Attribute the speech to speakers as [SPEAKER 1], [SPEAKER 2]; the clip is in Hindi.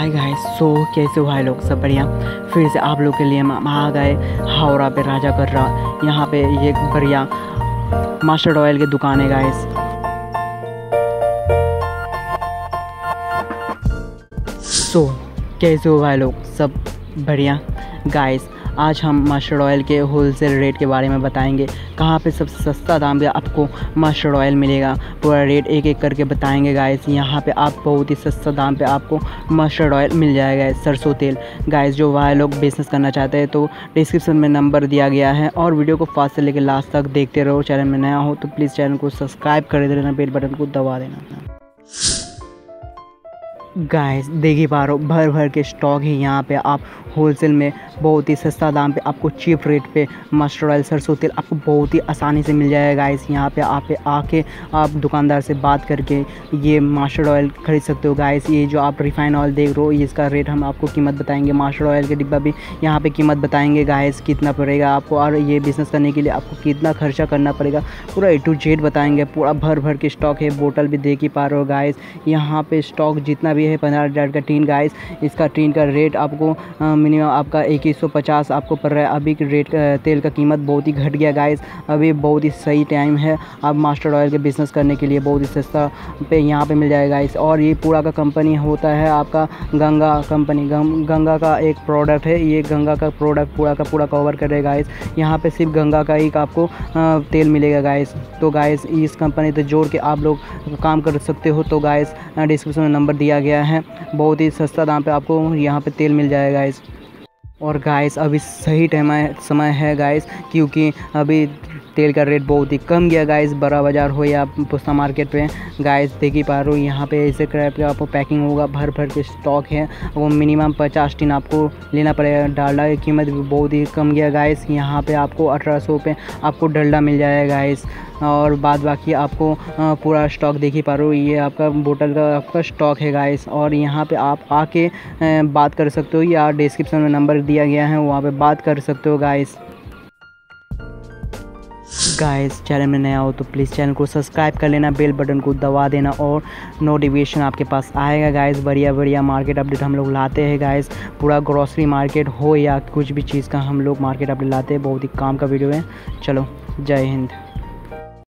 [SPEAKER 1] हाय गाइस, कैसे हो भाई लोग? सब बढ़िया। फिर से आप लोग के लिए हम आ गए हावड़ा पे राजा कर रहा। यहाँ पे ये बढ़िया मस्टर्ड ऑयल की दुकान है गाइस। कैसे हो भाई लोग? सब बढ़िया। गाइस आज हम मस्टर्ड ऑयल के होलसेल रेट के बारे में बताएंगे, कहाँ पे सबसे सस्ता दाम पे आपको मस्टर्ड ऑयल मिलेगा। पूरा रेट एक एक करके बताएंगे गाइस। यहाँ पे आप बहुत ही सस्ता दाम पे आपको मस्टर्ड ऑयल मिल जाएगा, सरसों तेल। गाइस जो भाई लोग बिज़नेस करना चाहते हैं तो डिस्क्रिप्शन में नंबर दिया गया है, और वीडियो को फास्ट से लेकर लास्ट तक देखते रहो। चैनल में नया हो तो प्लीज़ चैनल को सब्सक्राइब कर देना, बेल बटन को दबा देना। गाइस देख ही पा रहे हो, भर भर के स्टॉक है यहाँ पे। आप होलसेल में बहुत ही सस्ता दाम पे आपको चीप रेट पे मस्टर्ड ऑयल सरसों तेल आपको बहुत ही आसानी से मिल जाएगा गाइस। यहाँ पे आप आके आप दुकानदार से बात करके ये मस्टर्ड ऑयल खरीद सकते हो गाइस। ये जो आप रिफाइन ऑयल देख रहे हो, इसका रेट हम आपको कीमत बताएंगे। मस्टर्ड ऑयल के डिब्बा भी यहाँ पे कीमत बताएंगे गाइस, कितना पड़ेगा आपको, और ये बिज़नेस करने के लिए आपको कितना खर्चा करना पड़ेगा, पूरा A to Z बताएंगे। पूरा भर भर के स्टॉक है। बोतल भी देख ही पा रहे हो गाइस। यहाँ पे स्टॉक जितना भी है 15,000 का टीन गाइस। इसका टीन का रेट आपको मिनिमम आपका 2150 आपको पड़ रहा है। अभी के रेट तेल का कीमत बहुत ही घट गया गाइस। अभी बहुत ही सही टाइम है आप मस्टर्ड ऑयल के बिज़नेस करने के लिए। बहुत ही सस्ता पे यहाँ पे मिल जाएगा गाइस। और ये पूरा का कंपनी होता है आपका गंगा कंपनी। गंगा का एक प्रोडक्ट है ये। गंगा का प्रोडक्ट पूरा का पूरा कवर करेगा गाइस। यहाँ पे सिर्फ गंगा का ही आपको तेल मिलेगा गाइस। तो गाइस इस कंपनी से जोड़ के आप लोग काम कर सकते हो। तो गाइस डिस्क्रिप्शन में नंबर दिया गया है। बहुत ही सस्ता दाम पे आपको यहाँ पे तेल मिल जाएगा गाइस। और गाइस अभी सही समय है गाइस, क्योंकि अभी तेल का रेट बहुत ही कम गया गाइस। बड़ा बाज़ार हो या पुस्ता मार्केट पे गाइस देख ही पा रहे हो। यहाँ पे ऐसे क्रैप का आपको पैकिंग होगा, भर भर के स्टॉक है। वो मिनिमम 50 टीन आपको लेना पड़ेगा। डालडा की कीमत भी बहुत ही कम गया गाइस। यहाँ पे आपको 1800 पे आपको डालडा मिल जाएगा गाइस। और बाद बाकी आपको पूरा स्टॉक देख ही पा रहे हो। ये आपका बोतल का आपका स्टॉक है गाइस। और यहाँ पे आप आके बात कर सकते हो, या डिस्क्रिप्शन में नंबर दिया गया है, वहाँ पे बात कर सकते हो गाइस। गाइस चैनल में नया हो तो प्लीज़ चैनल को सब्सक्राइब कर लेना, बेल बटन को दबा देना, और नोटिफिकेशन आपके पास आएगा गाइस। बढ़िया बढ़िया मार्केट अपडेट हम लोग लाते हैं गाइस। पूरा ग्रॉसरी मार्केट हो या कुछ भी चीज़ का हम लोग मार्केट अपडेट लाते हैं। बहुत ही काम का वीडियो है। चलो जय हिंद।